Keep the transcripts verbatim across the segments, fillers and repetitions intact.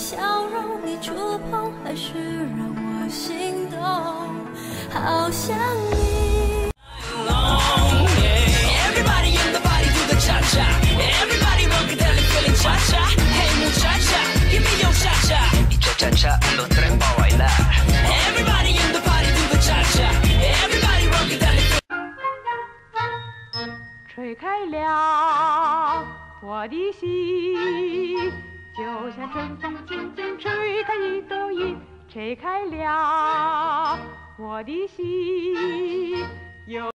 笑容，你触碰还是让我心动，好想你。Everybody in the body do the cha cha. Everybody rock it, feeling cha cha. Hey muchacha, give me your cha cha. Cha cha cha, los tres pa bailar. Everybody in the body do the cha cha. Everybody rock it, feeling. 吹开了我的心，就像春风轻轻吹开一朵云，吹开了我的心。有。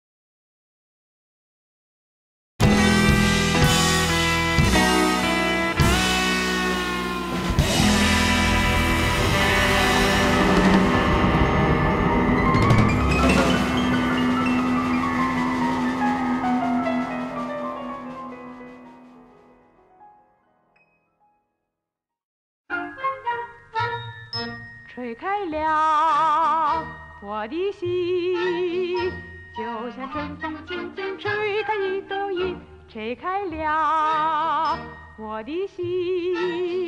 吹开了我的心，就像春风轻轻吹开一朵云，吹开了我的心。